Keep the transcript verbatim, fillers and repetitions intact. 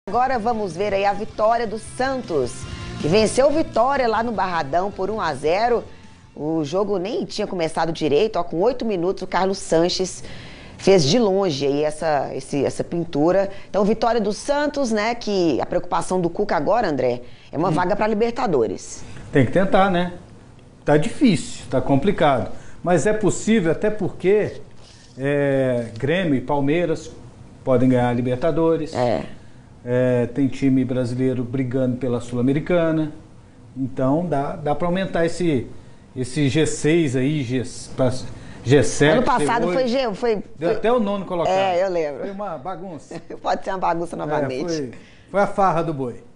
Agora vamos ver aí a vitória do Santos, que venceu o Vitória lá no Barradão por um a zero. O jogo nem tinha começado direito, ó, com oito minutos o Carlos Sanches fez de longe aí essa, esse, essa pintura. Então, vitória do Santos, né, que a preocupação do Cuca agora, André, é uma hum. vaga para Libertadores. Tem que tentar, né? Tá difícil, tá complicado. Mas é possível, até porque é, Grêmio e Palmeiras podem ganhar a Libertadores. É. É, tem time brasileiro brigando pela Sul-Americana. Então dá, dá para aumentar esse, esse G seis aí, G, G sete. Ano passado G oito. foi G. Foi, Deu foi... até o nono colocado. É, eu lembro. Foi uma bagunça. Pode ser uma bagunça novamente. É, foi, foi a farra do boi.